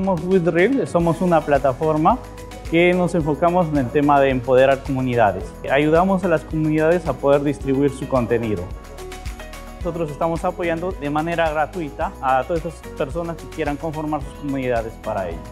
somos WithReal, somos una plataforma que nos enfocamos en el tema de empoderar comunidades. Ayudamos a las comunidades a poder distribuir su contenido. Nosotros estamos apoyando de manera gratuita a todas esas personas que quieran conformar sus comunidades para ello.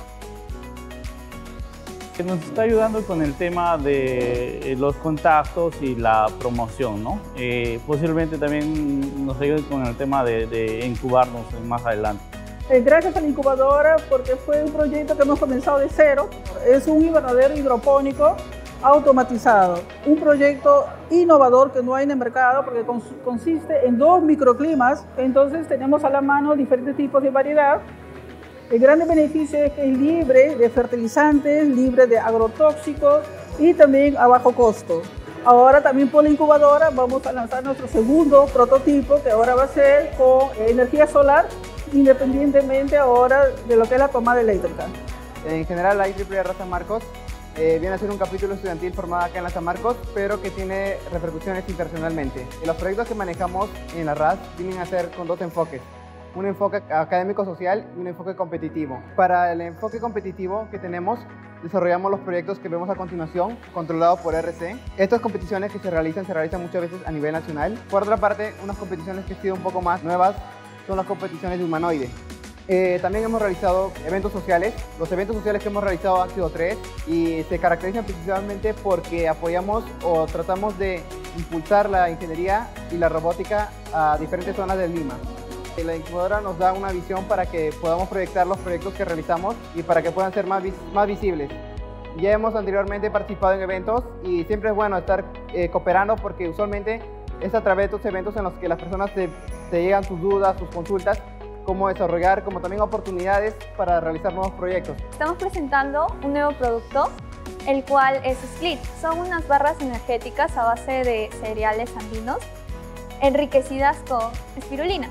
Nos está ayudando con el tema de los contactos y la promoción, ¿no? Posiblemente también nos ayude con el tema de incubarnos más adelante. Gracias a la incubadora, porque fue un proyecto que hemos comenzado de cero. Es un invernadero hidropónico automatizado, un proyecto innovador que no hay en el mercado porque consiste en 2 microclimas. Entonces tenemos a la mano diferentes tipos de variedad. El gran beneficio es que es libre de fertilizantes, libre de agrotóxicos y también a bajo costo. Ahora también por la incubadora vamos a lanzar nuestro segundo prototipo, que ahora va a ser con energía solar, independientemente ahora de lo que es la tomada eléctrica. En general, la IEEE San Marcos viene a ser un capítulo estudiantil formado acá en la San Marcos, pero que tiene repercusiones internacionalmente. Y los proyectos que manejamos en la RAS vienen a ser con 2 enfoques. Un enfoque académico-social y un enfoque competitivo. Para el enfoque competitivo que tenemos, desarrollamos los proyectos que vemos a continuación, controlados por RC. Estas competiciones que se realizan muchas veces a nivel nacional. Por otra parte, unas competiciones que han sido un poco más nuevas son las competiciones de humanoide. También hemos realizado eventos sociales. Los eventos sociales que hemos realizado han sido 3 y se caracterizan principalmente porque apoyamos o tratamos de impulsar la ingeniería y la robótica a diferentes zonas de Lima. La incubadora nos da una visión para que podamos proyectar los proyectos que realizamos y para que puedan ser más visibles. Ya hemos anteriormente participado en eventos y siempre es bueno estar cooperando porque usualmente es a través de estos eventos en los que las personas te llegan sus dudas, sus consultas, cómo desarrollar, como también oportunidades para realizar nuevos proyectos. Estamos presentando un nuevo producto, el cual es Split. Son unas barras energéticas a base de cereales andinos enriquecidas con espirulina.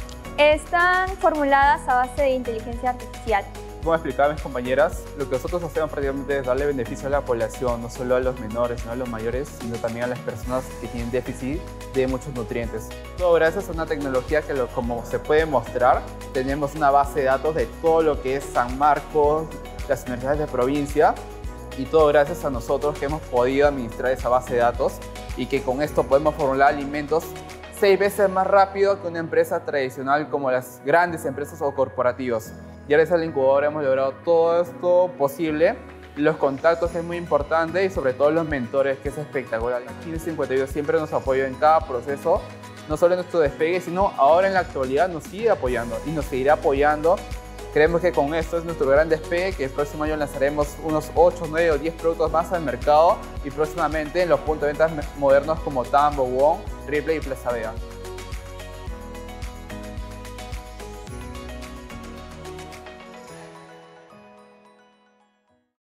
Están formuladas a base de inteligencia artificial. Como explicaba a mis compañeras, lo que nosotros hacemos prácticamente es darle beneficio a la población, no solo a los menores, sino a los mayores, sino también a las personas que tienen déficit de muchos nutrientes. Todo gracias a una tecnología que, como se puede mostrar, tenemos una base de datos de todo lo que es San Marcos, las universidades de provincia, y todo gracias a nosotros que hemos podido administrar esa base de datos y que con esto podemos formular alimentos 6 veces más rápido que una empresa tradicional como las grandes empresas o corporativos. Y gracias a la incubadora hemos logrado todo esto posible. Los contactos es muy importante y sobre todo los mentores, que es espectacular. Aquí en 52 siempre nos apoyó en cada proceso, no solo en nuestro despegue, sino ahora en la actualidad nos sigue apoyando y nos seguirá apoyando. Creemos que con esto es nuestro gran despegue, que el próximo año lanzaremos unos 8, 9 o 10 productos más al mercado y próximamente en los puntos de venta modernos como Tambo, Wong, Ripley y Plaza Vega.